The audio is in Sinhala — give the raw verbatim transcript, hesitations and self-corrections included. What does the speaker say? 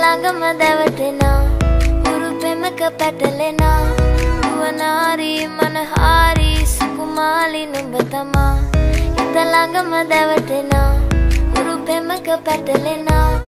ළඟම දැවටෙනා උරු පෙමක පැටලෙනා නුවණාරි මනහාරි සුකුමාලි නුඹ තමා හිත ළඟම දැවටෙනා උරු පෙමක පැටලෙනා